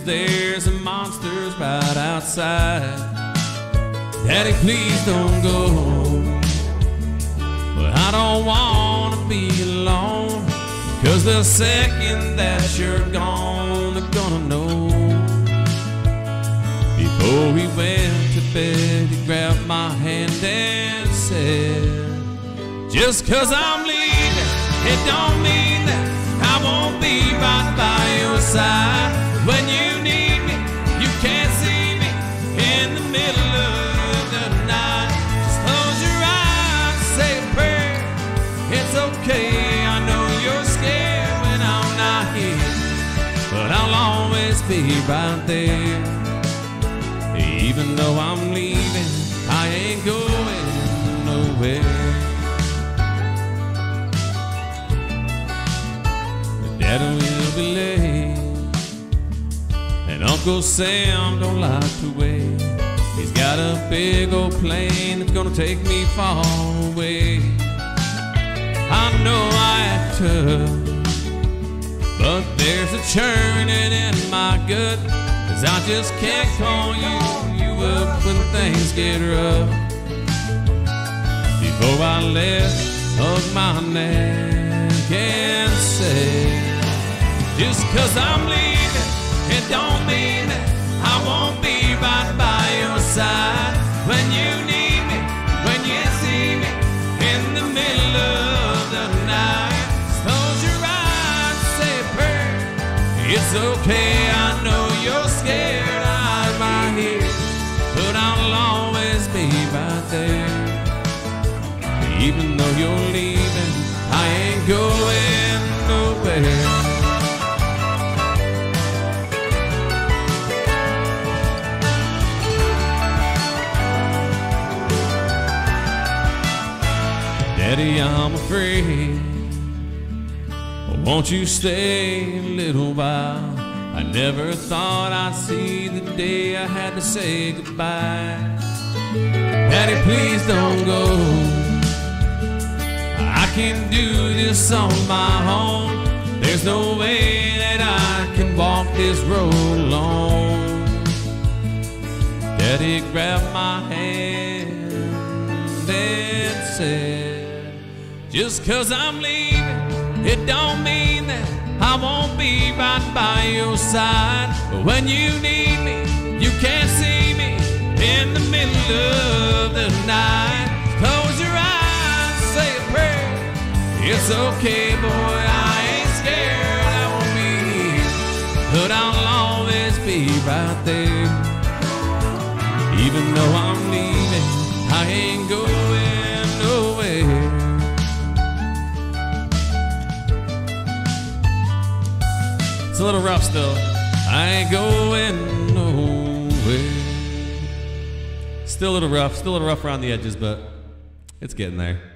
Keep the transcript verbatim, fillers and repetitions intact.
there's a monsters right outside. Daddy, please don't go. But I don't wanna be alone, 'cause the second that you're gone, they're gonna know. Before we went to bed, he grabbed my hand and said, just 'cause I'm leaving, it don't mean that I won't be right by your side. When you need me, you can't see me in the middle of the night. Just close your eyes, say a prayer. It's okay, I know you're scared when I'm not here, but I'll always be right there. Even though I'm leaving, I ain't going nowhere. Daddy will be late, and Uncle Sam don't like to wait. He's got a big old plane that's gonna take me far away. I know I act tough, but there's a churning in my gut, 'cause I just can't call you, you up when things get rough. Before I left, hug my neck and said, just 'cause I'm leaving, it don't mean that I won't be right by your side. When you need me, when you see me in the middle of the night, just close your eyes, say a prayer. It's okay, I know you're scared I'm right here, but I'll always be right there. Even though you're leaving, I ain't going nowhere. Daddy, I'm afraid. Won't you stay a little while? I never thought I'd see the day I had to say goodbye. Daddy, please don't go. I can't do this on my own. There's no way that I can walk this road alone. Daddy grabbed my hand and said, just 'cause I'm leaving, it don't mean that I won't be right by your side. But when you need me, you can't see me in the middle of the night. Close your eyes, say a prayer. It's okay, boy, I ain't scared, I won't be here, but I'll always be right there. Even though I'm leaving, I ain't going nowhere. It's a little rough still. I ain't going nowhere. Still a little rough, still a little rough around the edges, but it's getting there.